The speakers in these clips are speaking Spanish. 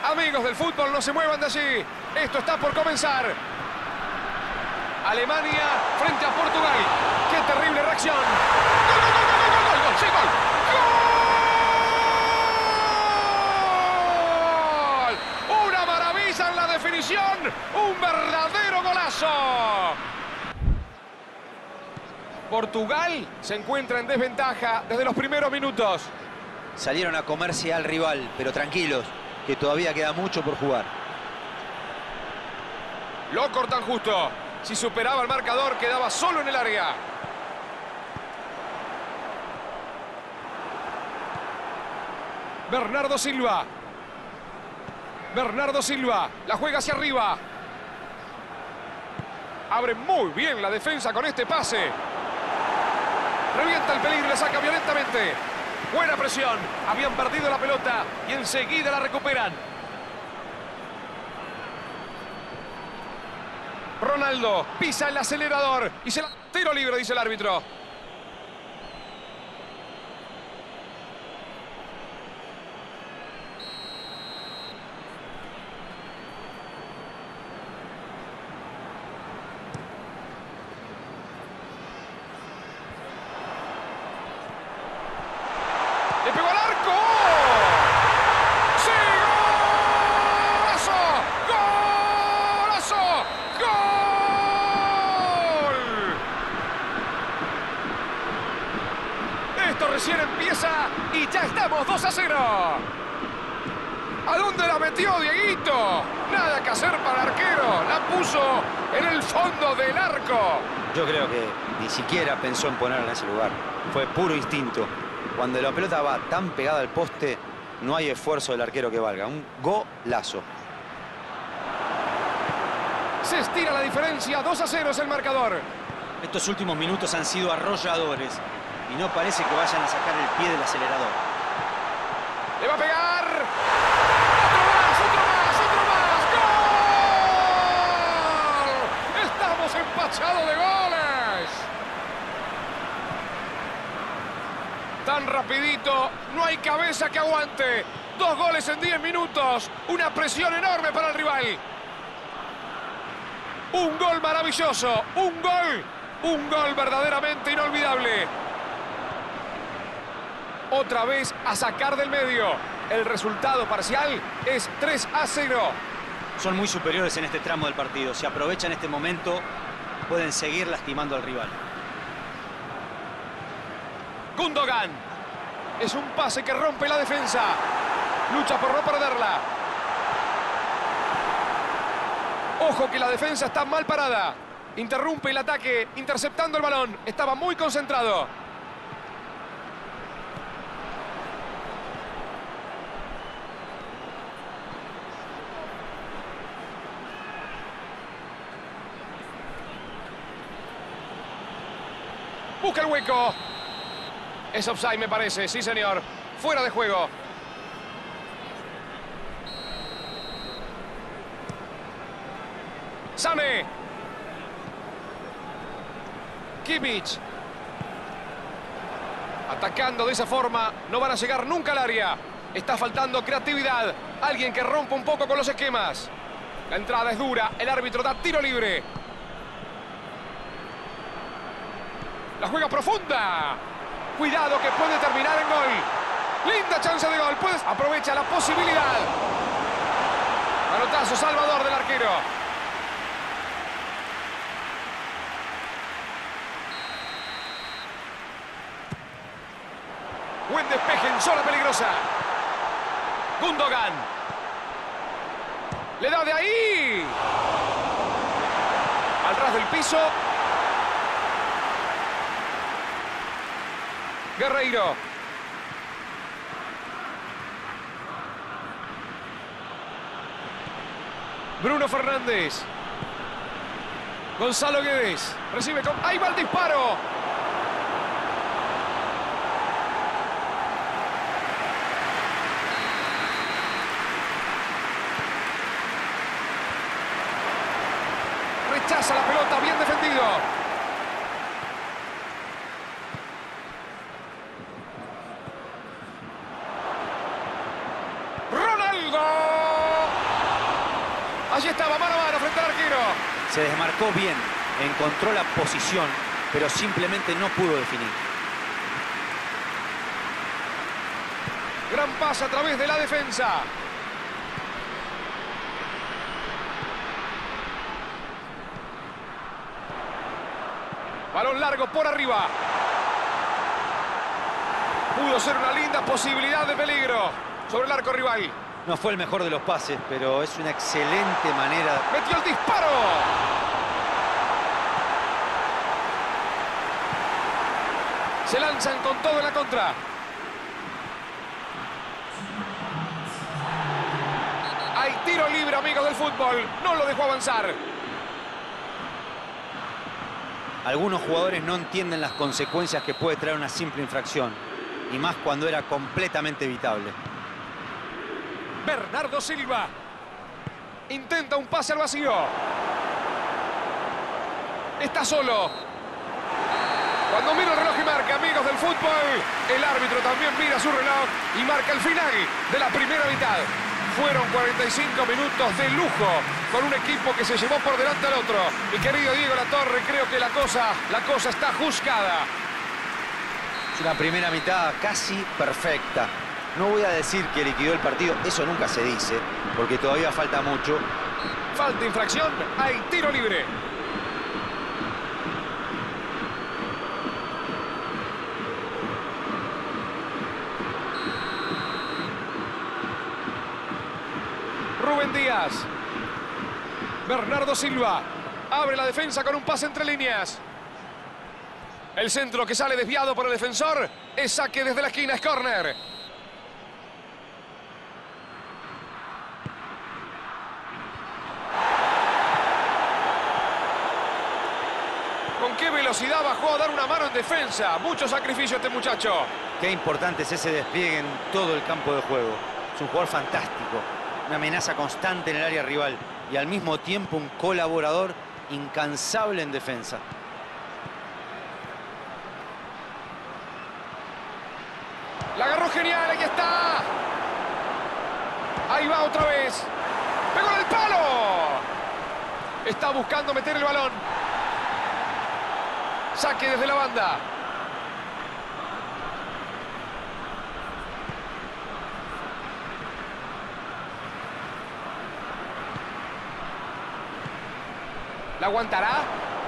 Amigos del fútbol, no se muevan de allí. Esto está por comenzar. Alemania frente a Portugal. ¡Qué terrible reacción! ¡Gol, gol, gol, gol, gol, gol! ¡Sí, gol! ¡Gol! ¡Una maravilla en la definición! ¡Un verdadero golazo! Portugal se encuentra en desventaja desde los primeros minutos. Salieron a comerse al rival, pero tranquilos, que todavía queda mucho por jugar. Lo cortan justo. Si superaba el marcador, quedaba solo en el área. Bernardo Silva. Bernardo Silva. La juega hacia arriba. Abre muy bien la defensa con este pase. Revienta el peligro y la saca violentamente. Buena presión. Habían perdido la pelota y enseguida la recuperan. Ronaldo pisa el acelerador y se la... Tiro libre, dice el árbitro. ¡Le pegó al arco! ¡Sí! ¡Golazo! ¡Golazo! ¡Gol! Esto recién empieza y ya estamos 2-0. ¿A dónde la metió Dieguito? Nada que hacer para el arquero. La puso en el fondo del arco. Yo creo que ni siquiera pensó en ponerla en ese lugar. Fue puro instinto. Cuando la pelota va tan pegada al poste, no hay esfuerzo del arquero que valga. Un golazo. Se estira la diferencia. 2-0 es el marcador. Estos últimos minutos han sido arrolladores y no parece que vayan a sacar el pie del acelerador. Le va a pegar. ¡Otro más! ¡Otro más! ¡Otro más! ¡Gol! Estamos empachados de goles. Tan rapidito, no hay cabeza que aguante. 2 goles en 10 minutos. Una presión enorme para el rival. Un gol maravilloso. Un gol verdaderamente inolvidable. Otra vez a sacar del medio. El resultado parcial es 3-0. Son muy superiores en este tramo del partido. Si aprovechan este momento, pueden seguir lastimando al rival. Gundogan. Es un pase que rompe la defensa. Lucha por no perderla. Ojo que la defensa está mal parada. Interrumpe el ataque interceptando el balón. Estaba muy concentrado. Busca el hueco. Es offside, me parece. Sí, señor. Fuera de juego. Sane. Kimmich. Atacando de esa forma, no van a llegar nunca al área. Está faltando creatividad. Alguien que rompa un poco con los esquemas. La entrada es dura. El árbitro da tiro libre. La juega profunda. Cuidado que puede terminar en gol. Linda chance de gol. Aprovecha la posibilidad. Manotazo salvador del arquero. Buen despeje en zona peligrosa. Gundogan. Le da de ahí. Al ras del piso. Guerreiro. Bruno Fernández. Gonzalo Guedes. Recibe con... ¡Ahí va el disparo! Rechaza la pelota. Bien defendido. ¡Ronaldo! Allí estaba, mano a mano frente al arquero. Se desmarcó bien, encontró la posición, pero simplemente no pudo definir. Gran pase a través de la defensa. Balón largo por arriba. Pudo ser una linda posibilidad de peligro sobre el arco rival. No fue el mejor de los pases, pero es una excelente manera. Metió el disparo. Se lanzan con todo en la contra. Hay tiro libre, amigos del fútbol. No lo dejó avanzar. Algunos jugadores no entienden las consecuencias que puede traer una simple infracción. Y más cuando era completamente evitable. Bernardo Silva. Intenta un pase al vacío. Está solo. Cuando mira el reloj y marca, amigos del fútbol, el árbitro también mira su reloj y marca el final de la primera mitad. Fueron 45 minutos de lujo con un equipo que se llevó por delante al otro. Mi querido Diego Latorre, creo que la cosa está juzgada. Es una primera mitad casi perfecta. No voy a decir que liquidó el partido, eso nunca se dice, porque todavía falta mucho. Falta infracción, hay tiro libre. Rubén Díaz. Bernardo Silva. Abre la defensa con un pase entre líneas. El centro que sale desviado por el defensor es saque desde la esquina, es córner. ¿Con qué velocidad bajó a dar una mano en defensa? Mucho sacrificio este muchacho. Qué importante es ese despliegue en todo el campo de juego. Es un jugador fantástico. Una amenaza constante en el área rival. Y al mismo tiempo un colaborador incansable en defensa. La agarró genial, ahí está. Ahí va otra vez. ¡Pegó en el palo! Está buscando meter el balón. Saque desde la banda. ¿La aguantará?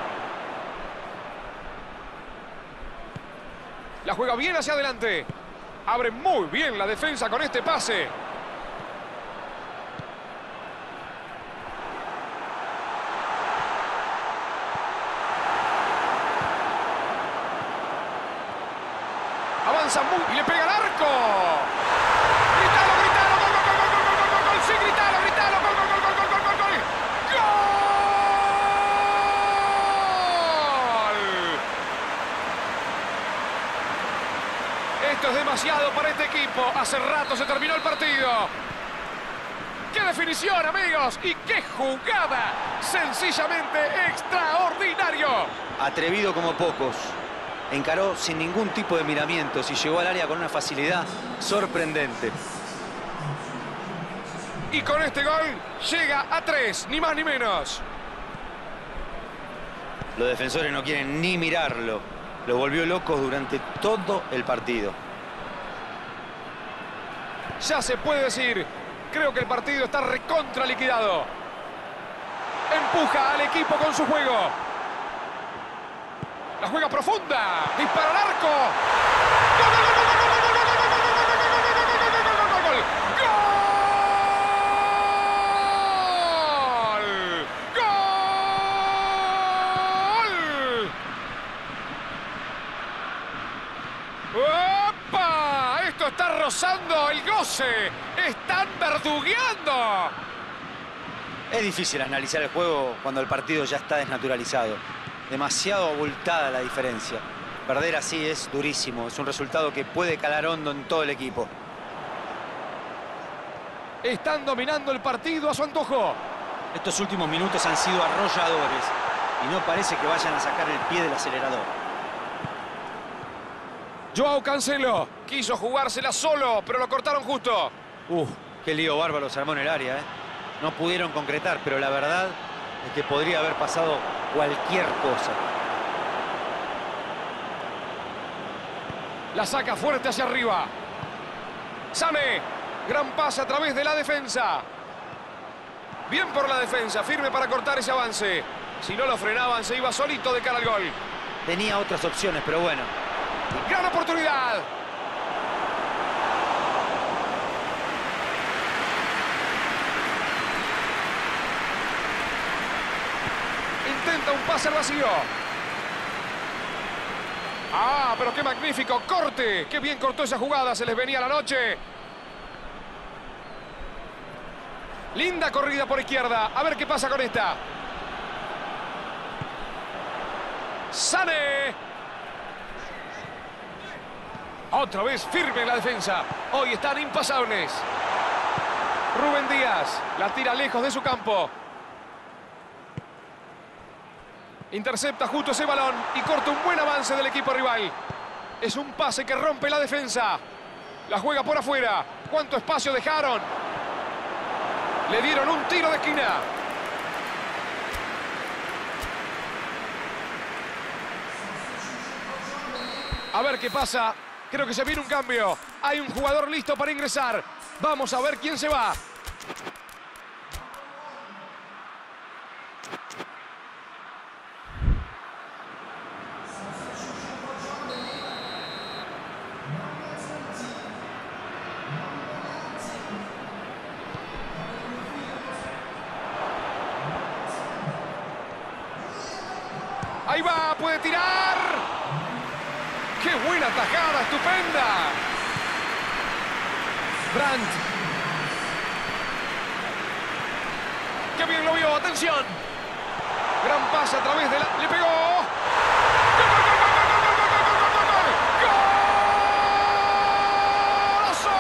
La juega bien hacia adelante. Abre muy bien la defensa con este pase. Avanza muy y le pega al arco. ¡Gritalo, gritalo! ¡Gol, gol, gol, gol, gol, gol, gol! ¡Sí, gritalo, gritalo! ¡Gol, gol, gol, gol, gol, gol, gol, gol! ¡Gol! Esto es demasiado para este equipo. Hace rato se terminó el partido. ¡Qué definición, amigos! ¡Y qué jugada! Sencillamente extraordinario. Atrevido como pocos. Encaró sin ningún tipo de miramientos y llegó al área con una facilidad sorprendente. Y con este gol llega a 3, ni más ni menos. Los defensores no quieren ni mirarlo. Lo volvió loco durante todo el partido. Ya se puede decir, creo que el partido está recontra liquidado. Empuja al equipo con su juego. La juega profunda. Dispara al arco. ¡Gol, gol, gol, gol, gol, gol, gol, gol, gol, gol! ¡Gol! ¡Opa! Esto está rozando el goce. Están verdugueando. Es difícil analizar el juego cuando el partido ya está desnaturalizado. Demasiado abultada la diferencia. Perder así es durísimo. Es un resultado que puede calar hondo en todo el equipo. Están dominando el partido a su antojo. Estos últimos minutos han sido arrolladores y no parece que vayan a sacar el pie del acelerador. Joao Cancelo quiso jugársela solo, pero lo cortaron justo. Qué lío bárbaro se armó en el área, ¿eh? no pudieron concretar, pero la verdad es que podría haber pasado cualquier cosa. La saca fuerte hacia arriba. Sané. Gran pase a través de la defensa. Bien por la defensa, firme para cortar ese avance. Si no lo frenaban, se iba solito de cara al gol. Tenía otras opciones, pero bueno. Gran oportunidad. Intenta un pase al vacío. Ah, pero qué magnífico corte. Qué bien cortó esa jugada, se les venía la noche. Linda corrida por izquierda. A ver qué pasa con esta. Sané. Otra vez firme en la defensa. Hoy están impasables. Rubén Díaz la tira lejos de su campo. Intercepta justo ese balón y corta un buen avance del equipo rival. Es un pase que rompe la defensa. La juega por afuera. ¿Cuánto espacio dejaron? Le dieron un tiro de esquina. A ver qué pasa. Creo que se viene un cambio. Hay un jugador listo para ingresar. Vamos a ver quién se va. Ahí va, puede tirar. ¡Qué buena tajada, estupenda! Brandt. ¡Qué bien lo vio! ¡Atención! Gran pase a través de la... ¡Le pegó! ¡Gol, gol, gol, gol, gol, gol, gol, gol, gol! ¡Golazo!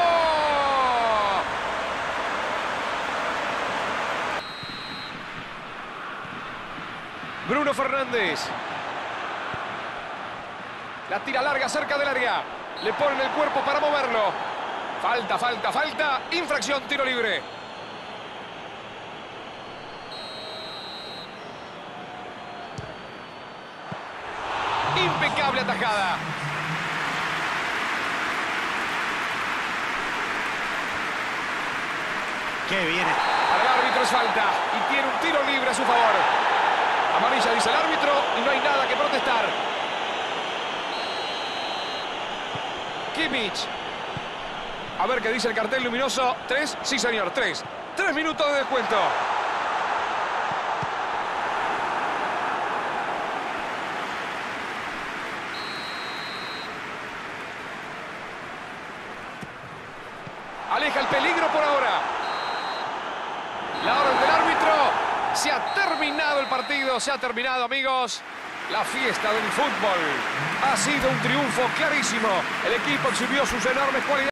Bruno Fernández. La tira larga cerca del área. Le ponen el cuerpo para moverlo. Falta, falta, falta. Infracción, tiro libre. Impecable atajada. ¡Qué bien! Para el árbitro es falta. Y tiene un tiro libre a su favor. Amarilla, dice el árbitro, y no hay nada que protestar. Kimmich. A ver qué dice el cartel luminoso. 3, sí señor, 3. 3 minutos de descuento. Aleja el peligro por ahora. La orden del árbitro. Se ha terminado el partido, se ha terminado, amigos. La fiesta del fútbol. Ha sido un triunfo clarísimo. El equipo exhibió sus enormes cualidades.